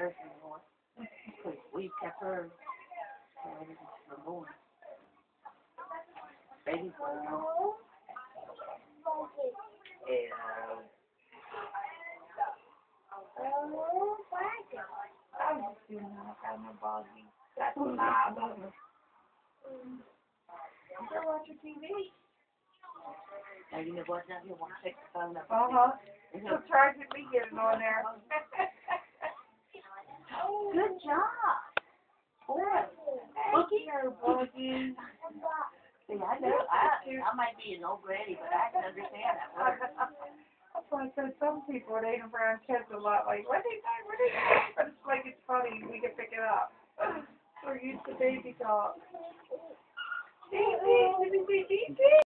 nurse anymore. Because we kept her. Her born. Baby boy, you know. And, I was just doing that. I got my boggy. That's a lot of them. You better watch your TV. Now you know what? Now you want to take the phone up. So try to me getting on there. Good job. Boy. Boogie or Boogie? See, I know I might be an old granny, but I can understand that word. That's why I said some people it ain't around kids a lot. Like, what they say? What they say? But it's like it's funny. We can pick it up. We're used to baby talk.